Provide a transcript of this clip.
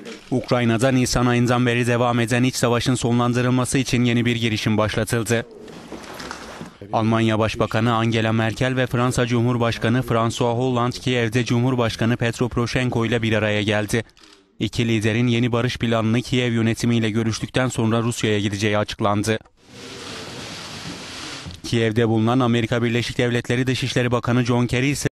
Ukrayna'da Nisan ayından beri devam eden iç savaşın sonlandırılması için yeni bir girişim başlatıldı. Almanya Başbakanı Angela Merkel ve Fransa Cumhurbaşkanı François Hollande Kiev'de Cumhurbaşkanı Petro Poroshenko ile bir araya geldi. İki liderin yeni barış planını Kiev yönetimiyle görüştükten sonra Rusya'ya gideceği açıklandı. Kiev'de bulunan Amerika Birleşik Devletleri Dışişleri Bakanı John Kerry ise